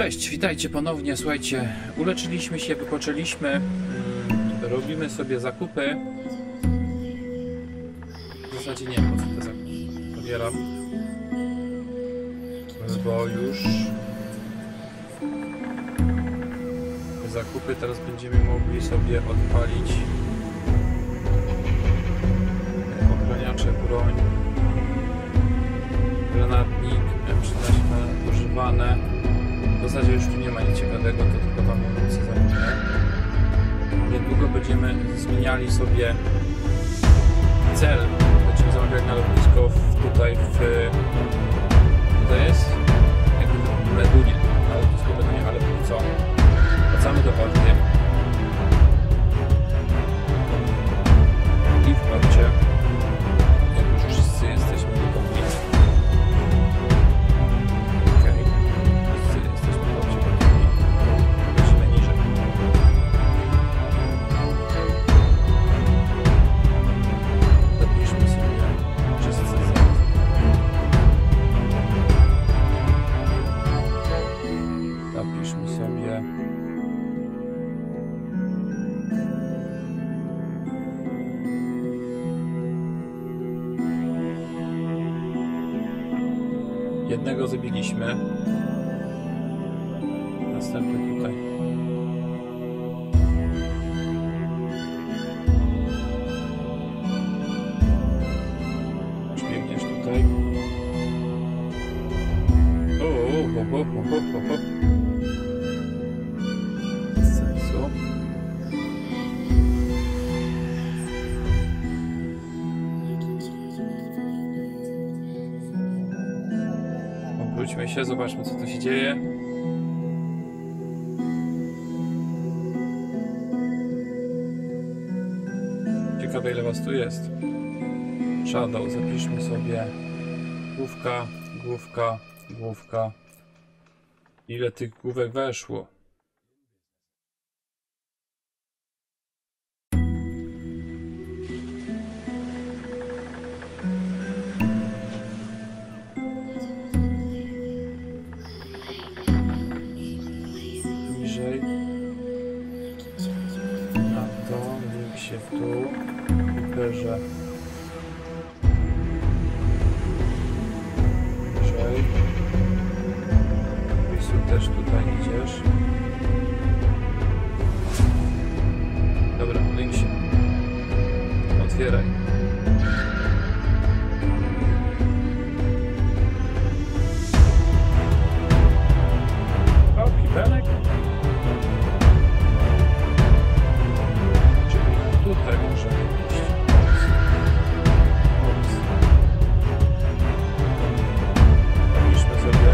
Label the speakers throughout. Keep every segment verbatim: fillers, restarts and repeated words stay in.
Speaker 1: Cześć, witajcie ponownie. Słuchajcie, uleczyliśmy się, wypoczęliśmy, mm, robimy sobie zakupy. W zasadzie nie wiem, po co te zakupy pobieram, bo już te zakupy teraz będziemy mogli sobie odpalić ochraniacze, broń, granatnik, M czternaście używane. W zasadzie już tu nie ma nic ciekawego, to tylko tam amunicję zamówię. Niedługo będziemy zmieniali sobie cel. Będziemy zamawiać na lotnisko w, tutaj w... Tutaj jest? Jakby w Medunie. Na lotnisko w Medunie, ale póki co. Wracamy do Hordy. I w Hordzie, jak już wszyscy jesteśmy gotowi. Jednego zabiliśmy. Następny tutaj. Biegniesz tutaj. O, ho, ho, ho, ho, ho, ho. Bez sensu. Wróćmy się, zobaczmy, co tu się dzieje. Ciekawe, ile was tu jest. Shadow, zapiszmy sobie. Główka, główka, główka. Ile tych główek weszło? Tu, Uberze. Wyżej. Wisu też tutaj idziesz. Dobra, link się. Otwieraj. O, kibenek. Tutaj możemy iść. Ups. Napiszmy sobie.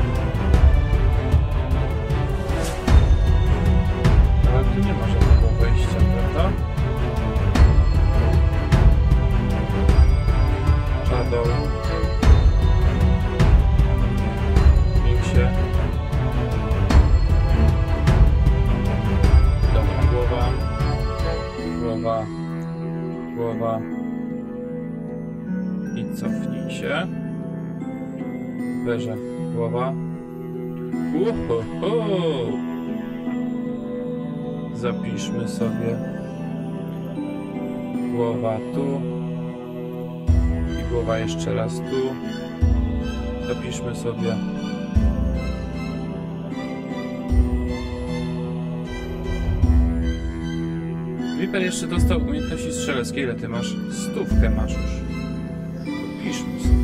Speaker 1: Ale tu nie ma żadnego wejścia, prawda? Shadow. Mił się. Dobra, głowa. Głowa, głowa i cofnij się. Weże, głowa. Uhoho! Zapiszmy sobie. Głowa tu. I głowa jeszcze raz tu. Zapiszmy sobie. Viper jeszcze dostał umiejętności strzeleckie. Ile ty masz? Stówkę masz już. Piszmy sobie.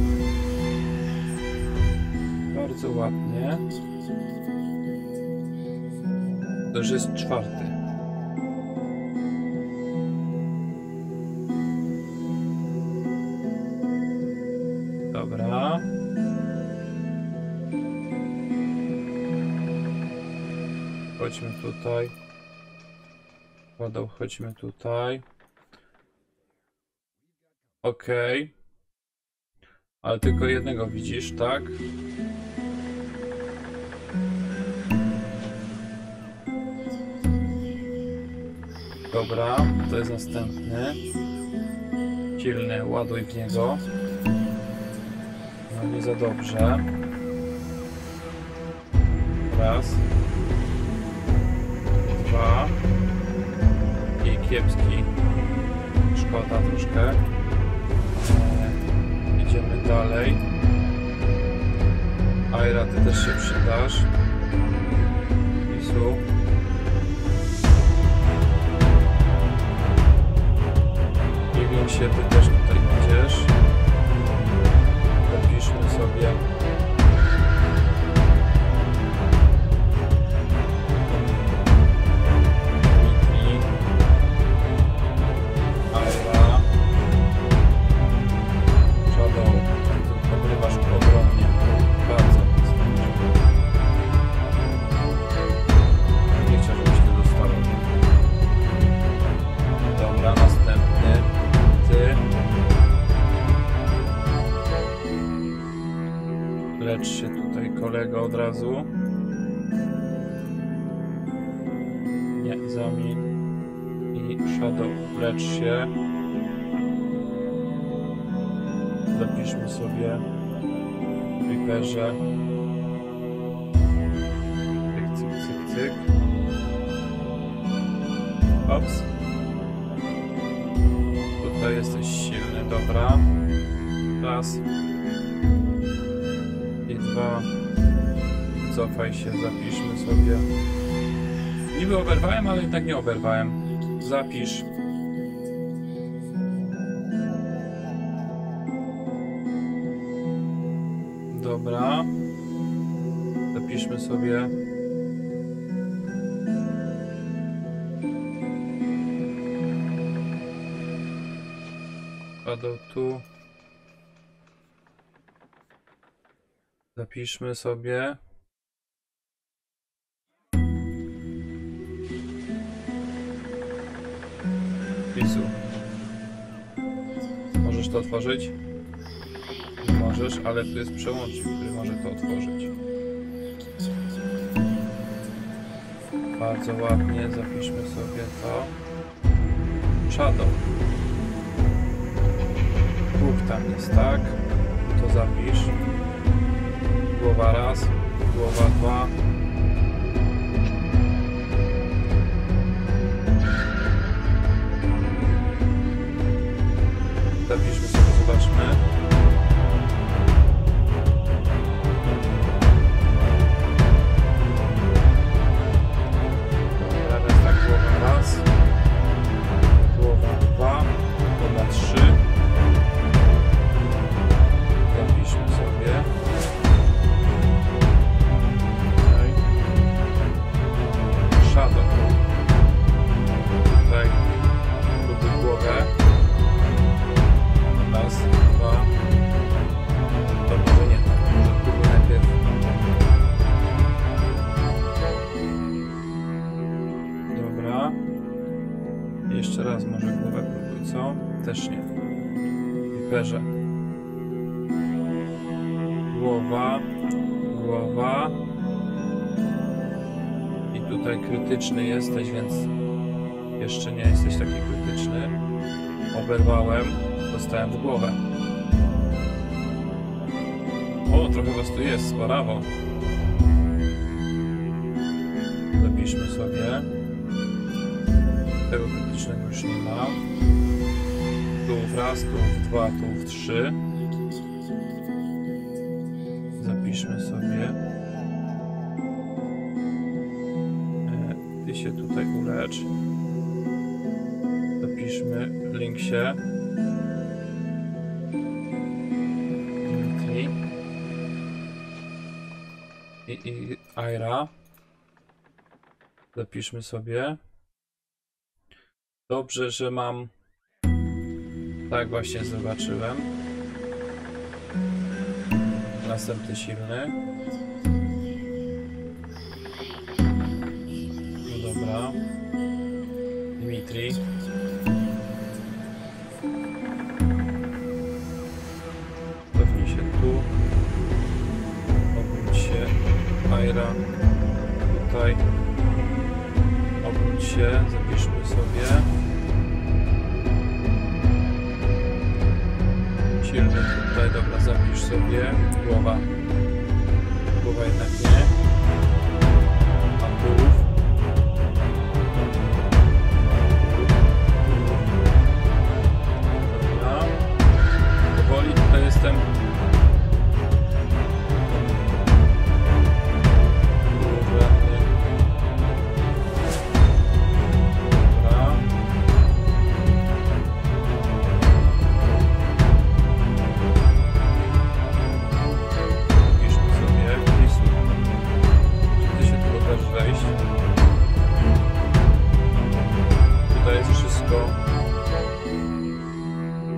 Speaker 1: Bardzo ładnie. To już jest czwarty. Dobra. Chodźmy tutaj. Podał, chodźmy tutaj. Okej. Okay. Ale tylko jednego widzisz, tak? Dobra, to jest następny. Silny, ładuj w niego. No nie za dobrze. Raz. Dwa. I kiepski. Szkoda troszkę. E, idziemy dalej. Aira, ty też się przydasz. Isu. Iwią się, ty też tutaj idziesz. Zapiszmy sobie. Mitri. Aira. Shadow. Tu pogrywasz ogromnie. Bardzo mocno. Nie chciał, żebyś ty dostał. Dobra, następny. Ty. Lecz się tutaj kolego od razu. Nie, zamień. I Shadow, lecz się. Zapiszmy sobie w Reaperze. Cyk, cyk, cyk, cyk. Ops. Tutaj jesteś silny, dobra. Raz. I dwa. Cofaj się, zapiszmy sobie. Niby oberwałem, ale jednak nie oberwałem. Zapisz. Dobra. Zapiszmy sobie. Shadow tu. Zapiszmy sobie. Pisu. Możesz to otworzyć? Możesz, ale tu jest przełącznik, który może to otworzyć. Bardzo ładnie, zapiszmy sobie to. Shadow. Dwóch tam jest, tak? To zapisz. Głowa raz, głowa dwa. Zapiszmy sobie, zobaczmy. Dobra, jest tak, głowa raz, głowa dwa, głowa trzy. Zapiszmy sobie. Tutaj. Shadow. Tutaj. Lubię głowę. Raz, dwa. To może nie tak. Może próbuj najpierw. Dobra. Jeszcze raz może głowę próbuj, co? Też nie. Reaperze. Głowa, głowa i tutaj krytyczny jesteś, więc jeszcze nie jesteś taki krytyczny. Oberwałem, dostałem w głowę. O, trochę was tu jest, brawo. Zapiszmy sobie. Tego krytycznego już nie ma. Tu w raz, tu w dwa, tu w trzy. Zapiszmy sobie. Ty się tutaj ulecz. Zapiszmy Linksie. Dimitri. I, i Aira. Zapiszmy sobie. Dobrze, że mam... Tak właśnie zobaczyłem. Następny silny. No dobra. Dimitri. Cofnij się tu. Obróć się. Aira. Tutaj. Obróć się. Zapiszmy sobie. Silny tutaj. Dobra, zapisz sobie. Głowa. Głowa jednak nie.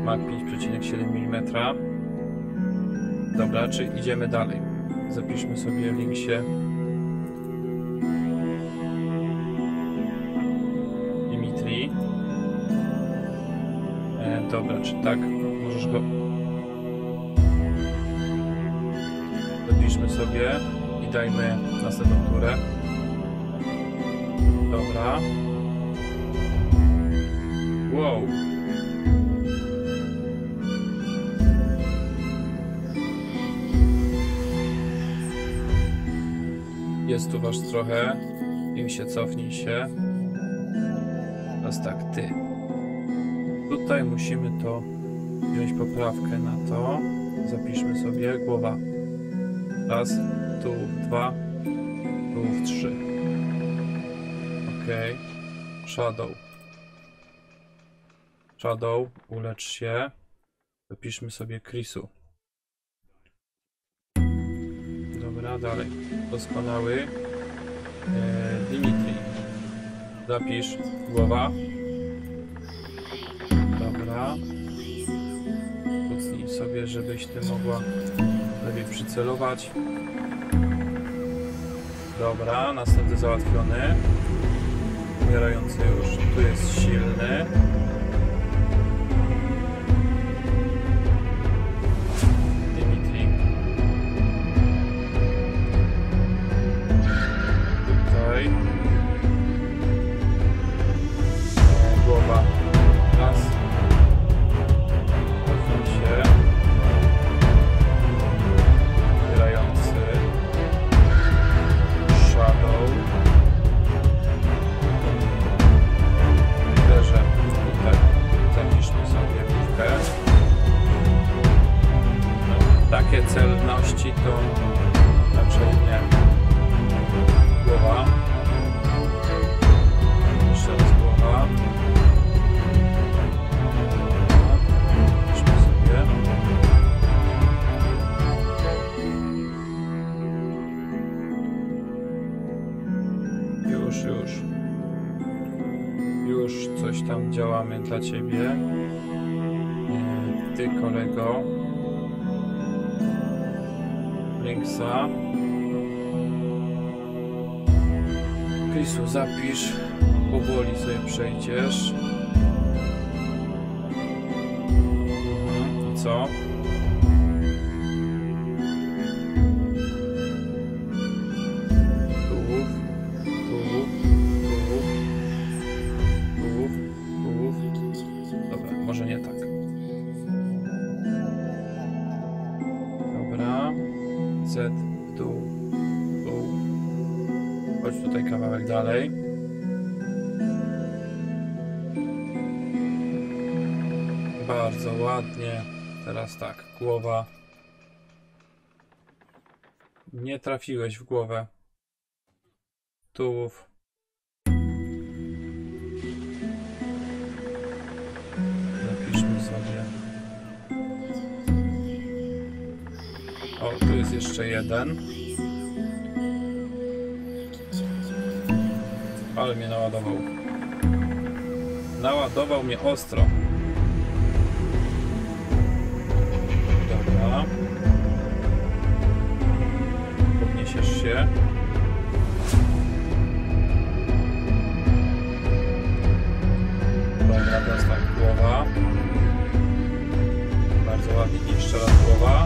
Speaker 1: Mach pięć przecinek siedem milimetra. Dobra, czy idziemy dalej? Zapiszmy sobie w linksie Dimitri. E, dobra, czy tak? Możesz go... Zapiszmy sobie i dajmy następną turę. Dobra. Wow. Jest tu wasz trochę. Im się cofnij się. Teraz tak, ty. Tutaj musimy to wziąć poprawkę na to. Zapiszmy sobie głowa. Raz, tu dwa, tu w trzy. Ok. Shadow. Shadow, ulecz się. Zapiszmy sobie Chrisu. Dobra, dalej. Doskonały. Eee, Dimitri. Zapisz głowa. Dobra. Kucnij sobie, żebyś ty mogła lepiej przycelować. Dobra, następny załatwiony. Umierający już. Tu jest silny. Dimitri. Tutaj. Głowa. Raz. Cofnij się. Umierający. Shadow. Że tutaj zapiszmy sobie główkę. No, takie celności to raczej nie. Głowa. Jeszcze raz głowa. Zapiszmy sobie. Już, już. Już coś tam działamy dla ciebie. Ty, kolego. Linksa. Chrisu, zapisz. Powoli sobie przejdziesz. Mhm. I co? Tułów. Tułów. Tułów. Tułów. Dobra, może nie tak. Dobra. Z, dół, dół. Chodź tutaj kawałek dalej. Bardzo ładnie. Teraz tak, głowa. Nie trafiłeś w głowę. Tułów. Zapiszmy sobie. O, tu jest jeszcze jeden. Ale mnie naładował. Naładował mnie ostro. Dobra. Podniesiesz się. Dobra, teraz tak, głowa. Bardzo ładnie, jeszcze raz głowa.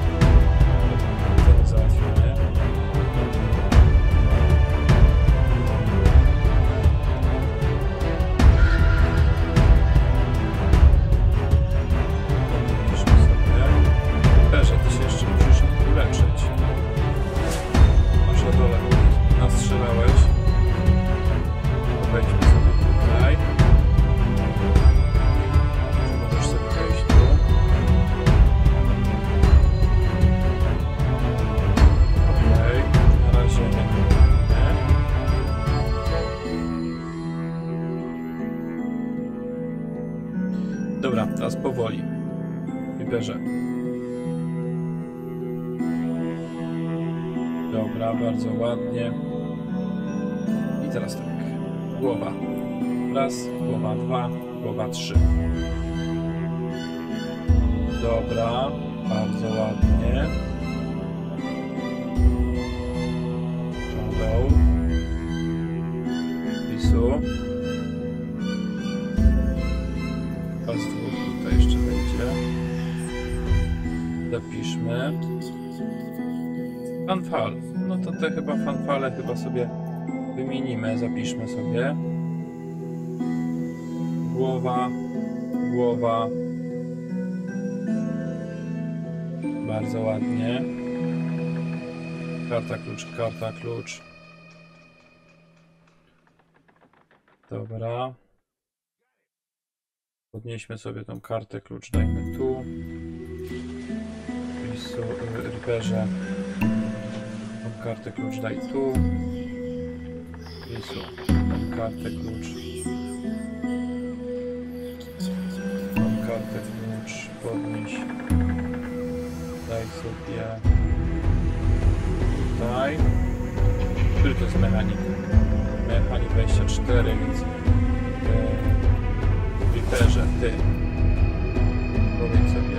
Speaker 1: Ten załatwiony. Nastrzelałeś. Wejdźmy sobie tutaj. Możesz sobie wejść tu. Okej, na razie nie. Dobra, teraz powoli. Wybierze. Dobra, bardzo ładnie. I teraz tak. Głowa. Raz, głowa dwa, głowa trzy. Dobra, bardzo ładnie. Shadow. Pisu. Pas dwóch tutaj jeszcze będzie. Zapiszmy. Fanfal. No to te chyba fanfale chyba sobie wymienimy. Zapiszmy sobie. Głowa. Głowa. Bardzo ładnie. Karta klucz, karta klucz. Dobra. Podnieśmy sobie tą kartę klucz, dajmy tu. Pisu, Reaperze. Tą kartę klucz daj tu. Pisu, tą kartę klucz. Tą kartę klucz podnieś. Daj sobie tutaj. Który to jest mechanik? Mechanik dwadzieścia cztery, więc w Reaperze ty. Powiedz sobie.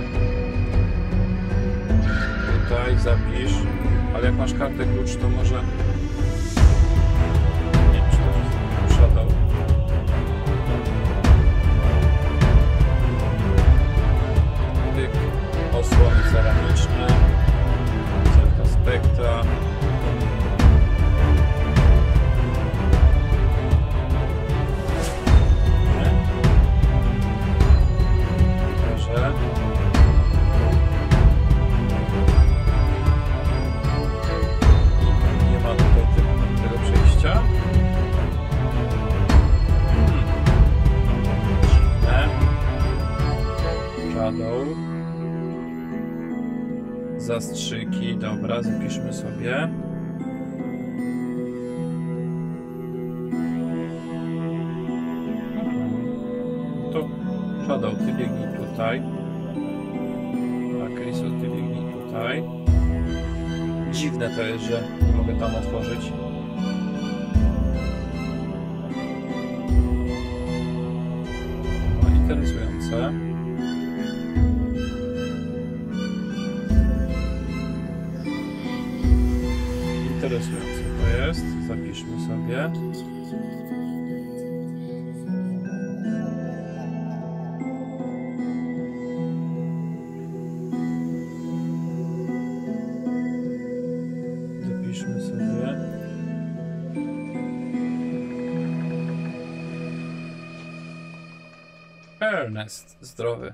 Speaker 1: Tutaj zapisz. Ale jak masz kartę klucz, to może... Nie wiem, czy to jest Shadow. Tyk. Osłony ceramiczne. Celka spektra. Proszę. Nie ma tutaj te, tego przejścia. Hmm. Shadow. Zastrzyki, dobra, zapiszmy sobie. To Shadow, ty biegnij tutaj. A Chrisu, ty biegnij tutaj. Dziwne to jest, że nie mogę tam otworzyć. No, interesujące. Interesujące to jest. Zapiszmy sobie. Zapiszmy sobie. Ernest, zdrowy.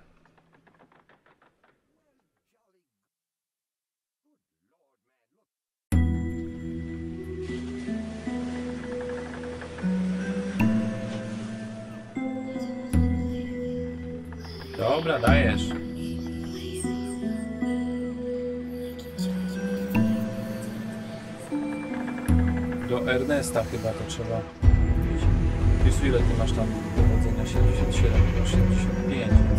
Speaker 1: Dobra, dajesz. Do Ernesta chyba to trzeba mówić. Jezu, ile ty masz tam dowodzenia? siedemdziesiąt siedem, siedemdziesiąt pięć, więc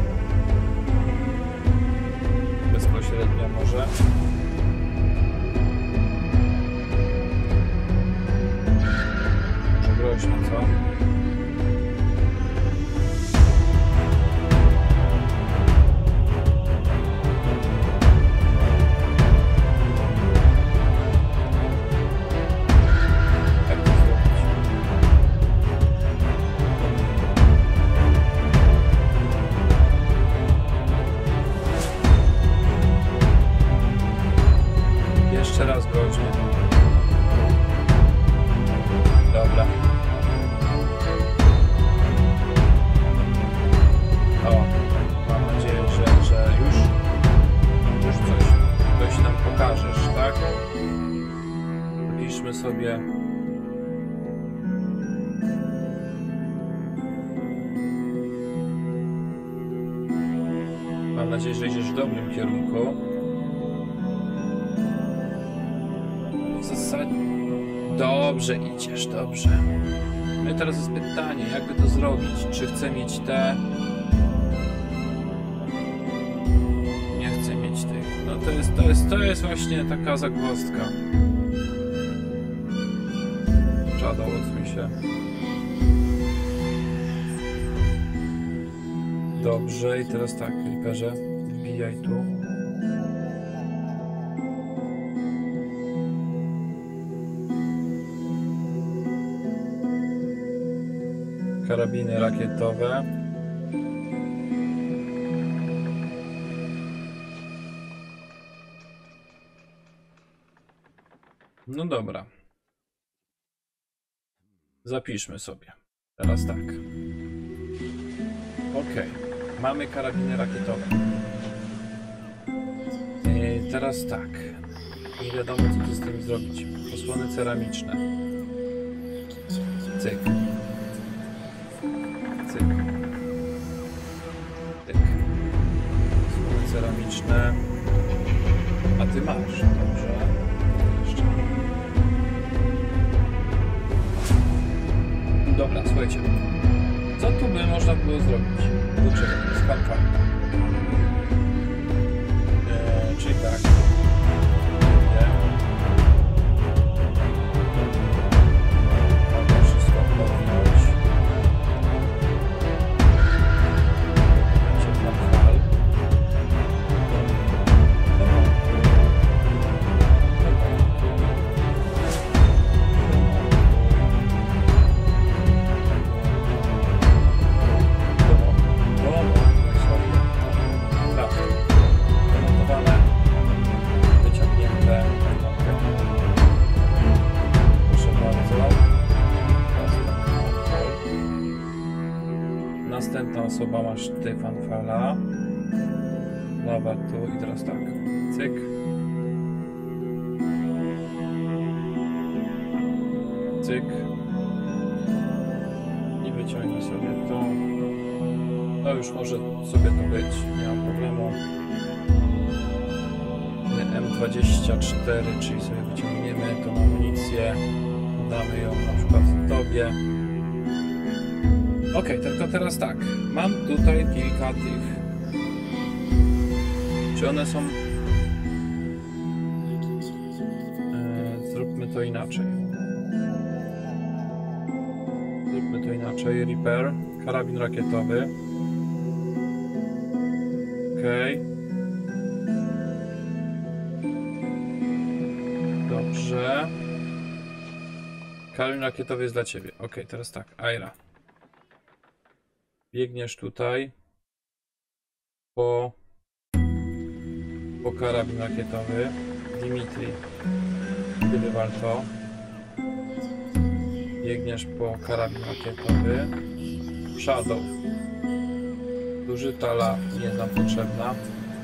Speaker 1: bezpośrednio może. Może groźnie, co? Jeszcze raz groźnie. Dobra. O, mam nadzieję, że, że już, już coś, coś nam pokażesz, tak? Piszmy sobie. Mam nadzieję, że idziesz w dobrym kierunku. W zasadzie... Dobrze idziesz, dobrze. No i teraz jest pytanie, jakby to zrobić? Czy chcę mieć te... Nie chcę mieć tych. No to jest, to jest, to jest właśnie taka zagwozdka. Shadow, odsuń się. Dobrze, i teraz tak, Reaperze. wbijaj tu. Karabiny rakietowe. No dobra. Zapiszmy sobie. Teraz tak. Ok. Mamy karabiny rakietowe. Yy, teraz tak. Nie wiadomo, co tu z tym zrobić. Osłony ceramiczne. Cyk. Cyk. Cyk. Osłony ceramiczne. A ty masz. Dobrze. Jeszcze. Dobra, słuchajcie. Co tu by można było zrobić? Dlaczego? Skanka. Eee, czyli tak. Nie. Mogę wszystko podjąć. Będzie pan fal. Następna osoba, masz ty, fanfala. Lawa tu i teraz tak. Cyk. Cyk. I wyciągnij sobie to. No już może sobie to być, nie ma problemu. M dwadzieścia cztery, czyli sobie wyciągniemy tą amunicję. Damy ją na przykład tobie. Ok, tylko teraz tak, mam tutaj kilka tych. Czy one są... E, zróbmy to inaczej. Zróbmy to inaczej. Repair, karabin rakietowy. Ok. Dobrze. Karabin rakietowy jest dla ciebie. Ok, teraz tak, Aira. Biegniesz tutaj po, po karabin rakietowy. Dimitri, wywal to. Biegniesz po karabin rakietowy. Shadow. Duży tala nie jest nam potrzebna.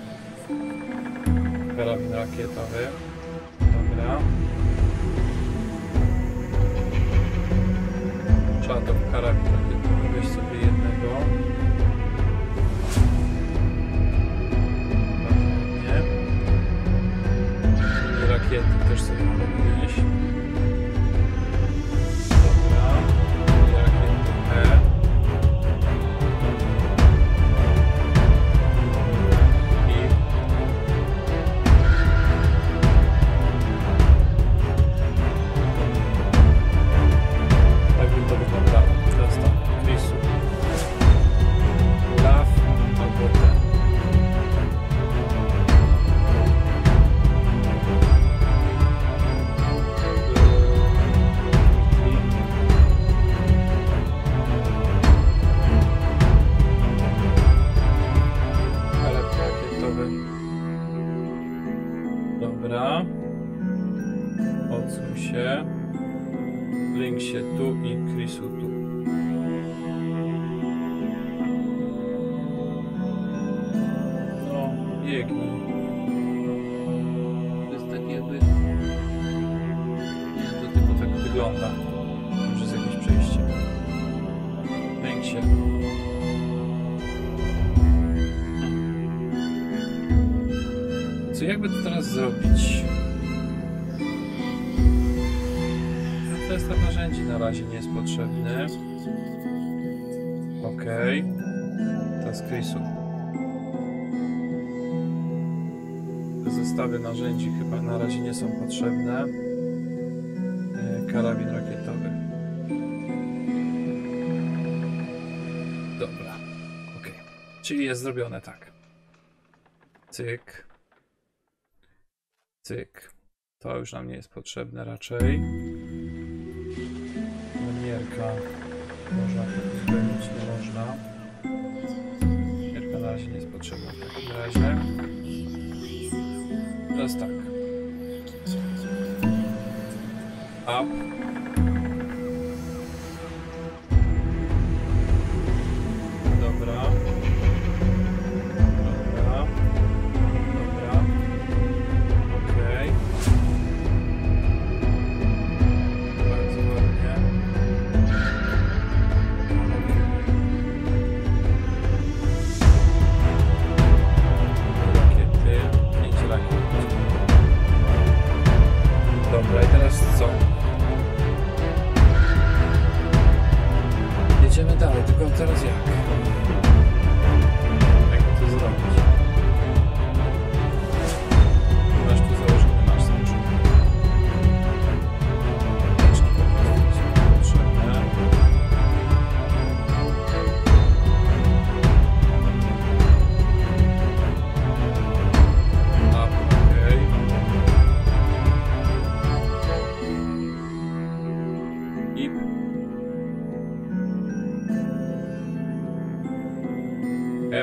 Speaker 1: Karabin rakietowy. Dobra. Shadow, karabin rakietowy. Weź sobie jednego. Nie. I rakiety też sobie podnieś. Dobra. I rakiety E. I tak by to wyglądało. Teraz tak. Chrisu. Law albo ten. Karabin rakietowy. Dobra. Odsuń się. Link się tu i Chrisu tu. No, biegnij. To jest tak jakby... Nie, to tylko tak wygląda. Może jest jakieś przejście. Link się. Co jakby to teraz zrobić? Zestaw narzędzi na razie nie jest potrzebny. Ok. Teraz Chrisu. Te zestawy narzędzi chyba na razie nie są potrzebne. Karabin rakietowy. Dobra. Ok. Czyli jest zrobione tak. Cyk. Cyk. To już nam nie jest potrzebne raczej. Manierka. Można to spełnić, nie można. Manierka na razie nie jest potrzebna w takim razie. Teraz tak. Up. Dobra. Dobra. Dobra. Okej. Bardzo ładnie. Rakiety. Pięć rakiet. Dobra, i teraz co? Jedziemy dalej, tylko teraz jak? Jak to zrobić? Masz tu założony, masz założony. Teczki po prostu są potrzebne. A, okej. I Ep.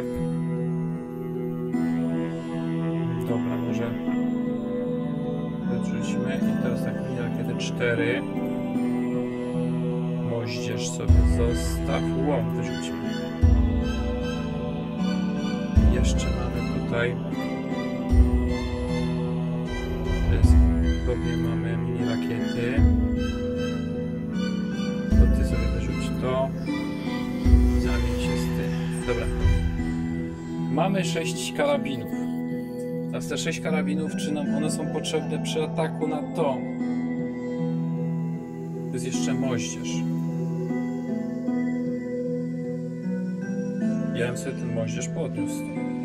Speaker 1: Dobra, może wyrzucimy i teraz tak, mini rakiety cztery. Moździerz sobie zostaw. Łom wyrzucimy. Jeszcze mamy tutaj sobie mamy mini rakiety. To ty sobie wyrzuć to. Zamień się z tym. Dobra. Mamy sześć karabinów. Teraz te sześć karabinów, czy nam one są potrzebne przy ataku na to? To jest jeszcze moździerz. Ja bym sobie ten moździerz podniósł.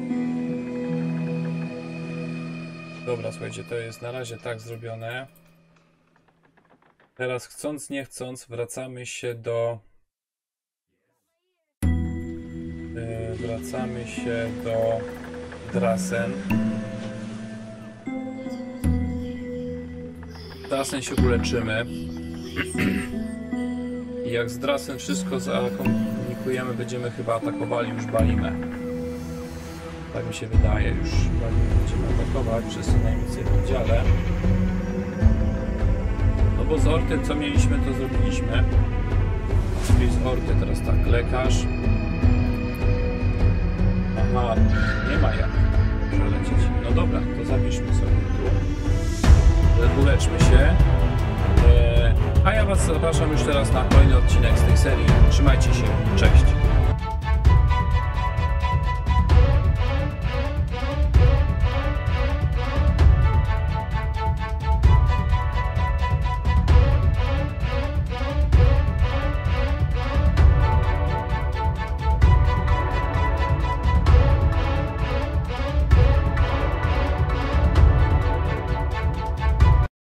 Speaker 1: Dobra, słuchajcie, to jest na razie tak zrobione. Teraz chcąc, nie chcąc, wracamy się do... Wracamy się do Drassen. Drassen się uleczymy. I jak z Drassen wszystko zakomunikujemy, będziemy chyba atakowali już Balimę. Tak mi się wydaje, już Balimę będziemy atakować, wszyscy na inicjatywnym dziale. No bo z Orty co mieliśmy, to zrobiliśmy. Czyli z Orty teraz tak, lekarz. Aha, nie ma jak przelecieć. No dobra, to zapiszmy sobie tu. Uleczmy się. Eee, a ja was zapraszam już teraz na kolejny odcinek z tej serii. Trzymajcie się, cześć.